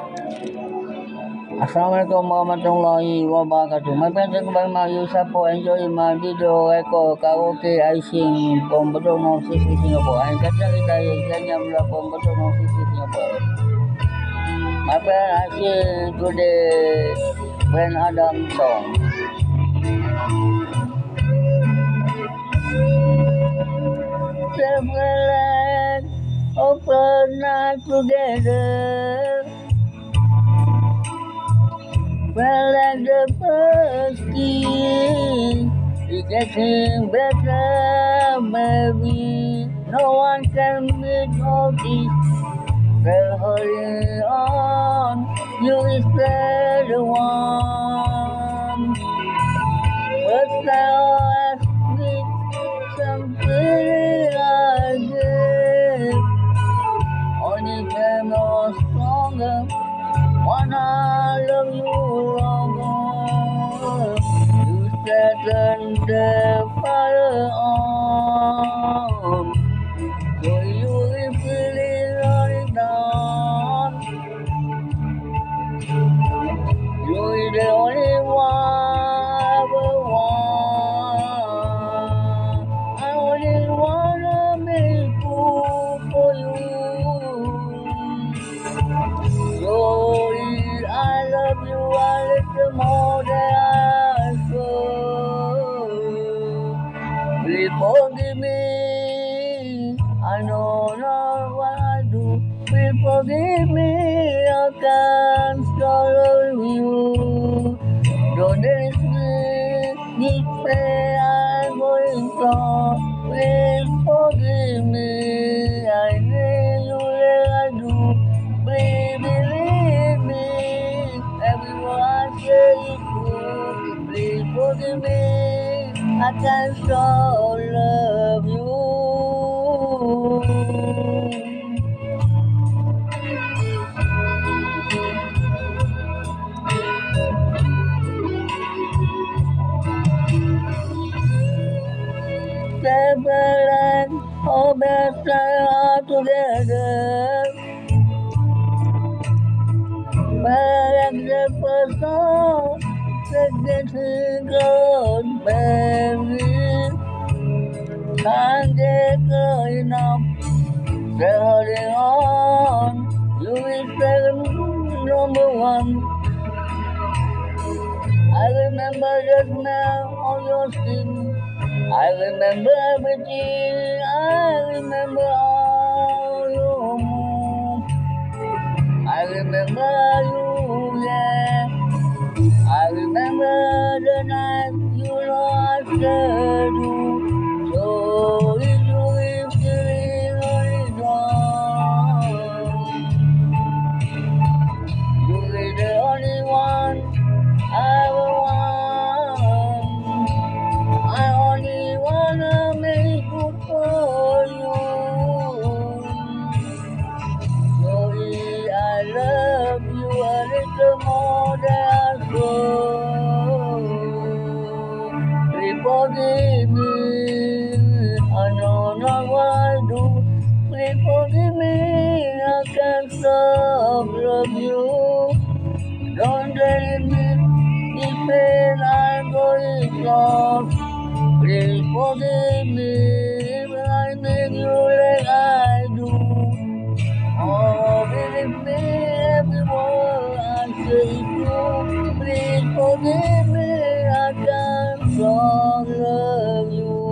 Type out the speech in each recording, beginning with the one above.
Assalamualaikum warahmatullahi wabarakatuh. My friends and my you support enjoy my video record karaoke I sing from Bedok City, Singapore. And kita nyanyi from Bedok City, Singapore. My friend I sing today when Adam song. Several land open night together. Well, like the first king, it's getting better, maybe. No one can beat all this. They're holding on, you is the one. But now I need something I give. Only can no stronger. Wanna love you longer. You set the fire on. So you will feel it running down. You're the only one I ever want. I only wanna make room for you. Slowly, I love you a little more than I should. Please forgive me, I know not what I do. Please forgive me, I can't follow you. Don't let me say I'm going wrong. Please forgive me, I need you like I do. Please believe me, everyone I say is true. Please forgive me, I can so love you. Separate, oh best are together. But the person that getting good, baby, can't get good enough. They're holding on, you is the number one. I remember the smell of your skin. I remember everything. I remember all your moves. I remember you, yeah. I remember the night you lost the do. So if you will feel it wrong, you're the only one I ever want. I only wanna make good for you. Slowly, I love you a little more than I should. Please forgive me, I know not what I do. Please forgive me, I can't stop love you. Don't let me this pain I'm going through. Please forgive me when I make you like I do. Oh, believe me, every word I say is true. Please forgive me, I can't stop love you.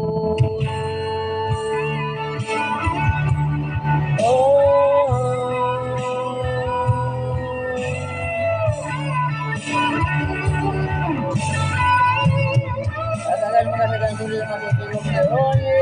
Akan merasakan sulit masuk film only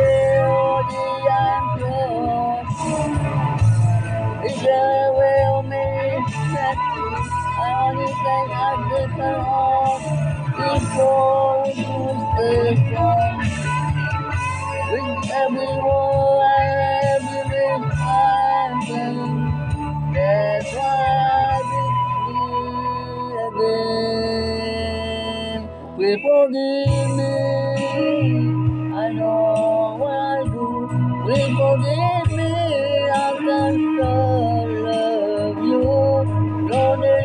it's the way of me that I only think I depend on before you stay strong. With every word I have you in mind, that's why I believe again. Please forgive me, I know what I do. Please forgive me, I can still love you. Don't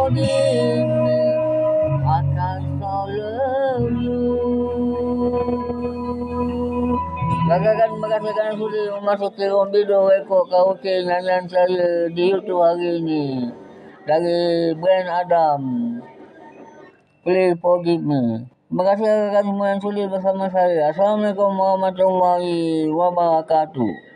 forgive me. I can so love you. Bagaikan mengatakan sudah memasuki video ekor karaoke nyanyian saya di YouTube hari ini dari Brand Adam. Please forgive me. Terima kasih akan semua yang sudah bersama saya. Assalamualaikum warahmatullahi wabarakatuh.